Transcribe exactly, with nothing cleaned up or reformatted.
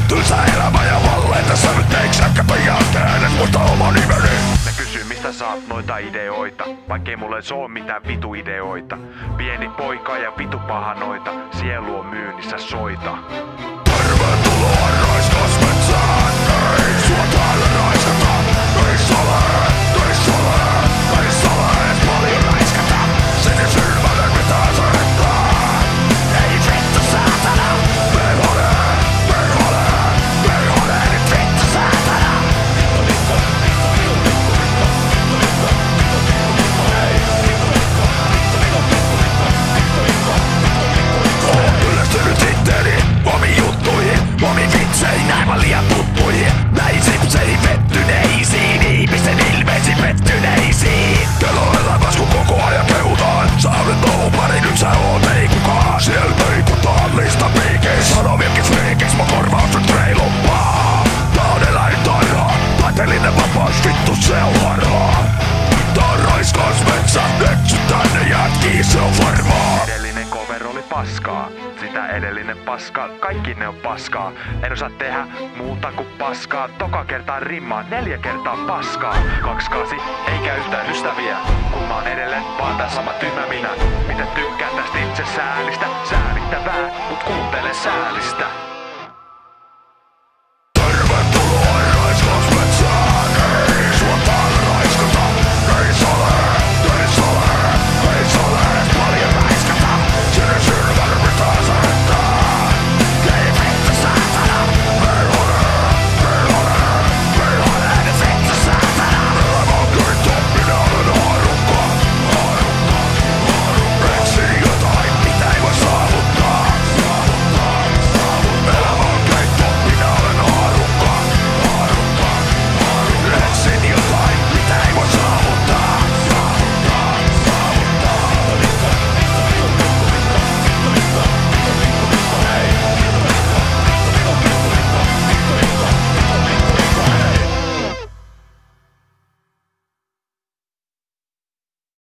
Tylsä elämä ja valleita sävytteiks äkkäpä jälkeen et muista oma nimeni. Ne kysyy mistä saat noita ideoita, vaikkei mulle oo mitään vitu ideoita. Pieni poika ja vitu pahanoita, sielu on myynnissä soita. Tervetuloa raiskasmetsään, ei sua täällä raiskata. Ei sale, ei sale, ei sale ees paljon raiskata. Sinisilmäinen pitää selittää. Ei vittu saatana. Perhole, perhole, perhole, nyt vittu saatana. Oon yleistynyt itteeni omiin juttuihin, omiin vitseihin, aivan liian tuttuihin. Näin sipseihin pettyneisiin, ihmisten ilmeisiin pettyneisiin. Kello elämäs kun koko ajan kehutaan. Sä olet ollut pari, nyt sä oot ei kukaan. Sieltä ikutaan lista piikeis. Sano virkis friikis, mä korvaus nyt reilumpaa. Tää on eläintarha, taiteellinen vapaus, vittu se on harhaa. Tää on raiskausmetsä, eksy tänne jätkii, se on varmaa. Edellinen cover oli paskaa, sitä edellinen paskaa, kaikki ne on paskaa. En osaa tehdä muuta kuin paskaa, toka kertaa rimmaa, neljä kertaa paskaa. Kaksi kasi, eikä yhtään ystäviä, kun mä oon edelleen vaan tää sama tyhmä minä. Mitä tykkään tästä itse säälistä, säälittävää, mut kuuntele säälistä.